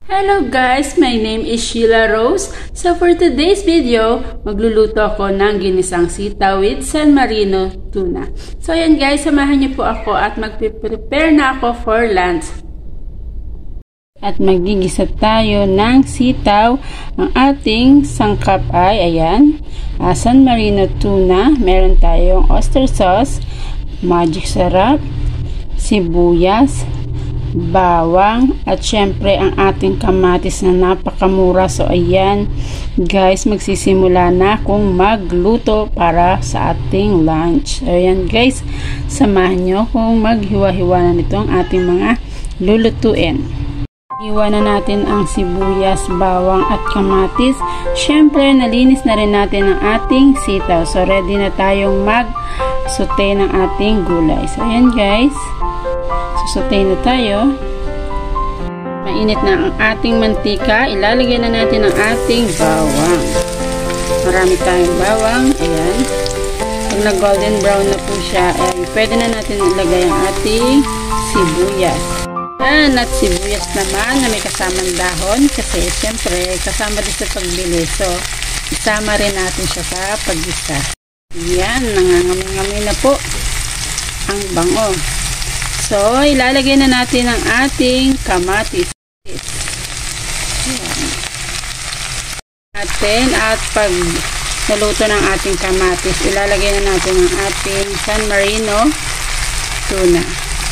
Hello guys! My name is Sheila Rose. So for today's video, magluluto ako ng ginisang sitaw with San Marino tuna. So ayan guys, samahan niyo po ako at magpe-prepare na ako for lunch. At magigisa tayo ng sitaw. Ang ating sangkap ay ayan, San Marino tuna. Meron tayong oyster sauce, magic sarap, sibuyas, bawang, at syempre ang ating kamatis na napakamura. So ayan guys, magsisimula na akong magluto para sa ating lunch. Ayan guys, samahan nyo kung maghiwa-hiwa na nito ang ating mga lulutuin. Hiwa na natin ang sibuyas, bawang at kamatis. Syempre nalinis na rin natin ang ating sitaw. So ready na tayong mag-saute ng ating gulay. So ayan guys, susutay na tayo. Mainit na ang ating mantika. Ilalagay na natin ang ating bawang. Marami tayong bawang. Ayan. Pag nag-golden brown na po siya, ay pwede na natin ilagay ang ating sibuyas. At sibuyas naman na may kasamang dahon kasi siyempre kasama din sa pagbili. So, isama rin natin siya sa paggisa. Ayan. Nangangamoy-ngamoy na po ang bango. So, ilalagay na natin ang ating kamatis. At pag naluto ng ating kamatis, ilalagay na natin ang ating San Marino tuna.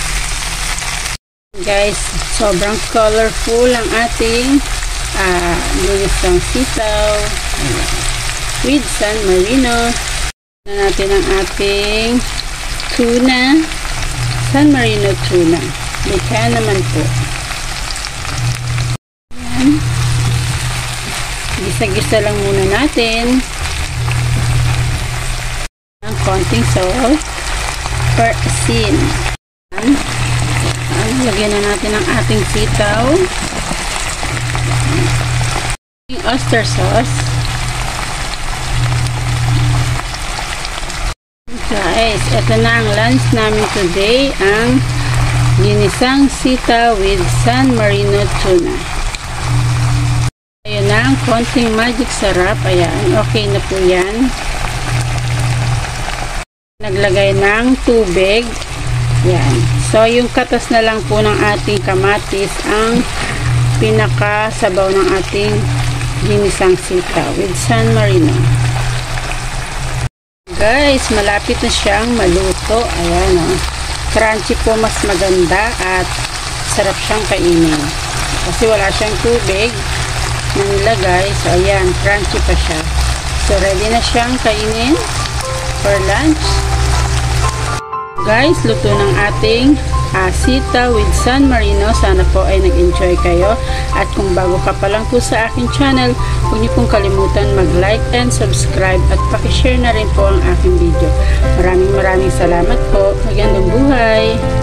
Guys, sobrang colorful ang ating ginisang sitaw with San Marino. Na natin ang ating tuna. San Marino tuna. Likha naman po. Ayan. Gisa-gisa lang muna natin. Ang konting salt. Per asin. Lagyan na natin ang ating sitaw. Yung oyster sauce. Guys, ito na ang lunch namin today, ang ginisang sitaw with San Marino tuna. Ayun na ang konting magic sarap. Ayan, okay na po yan. Naglagay ng tubig. Ayan. So, yung katas na lang po ng ating kamatis ang pinakasabaw ng ating ginisang sitaw with San Marino. Guys, malapit na siyang maluto. Ayan o. Crunchy po mas maganda at sarap siyang kainin. Kasi wala siyang tubig na nilagay. So, ayan. Crunchy pa siya. So, ready na siyang kainin for lunch. Guys, luto ng ating sitaw with San Marino. Sana po ay nag-enjoy kayo. At kung bago ka pa lang po sa aking channel, huwag niyo pong kalimutan mag-like and subscribe at pakishare na rin po ang aking video. Maraming salamat po. Magandang buhay!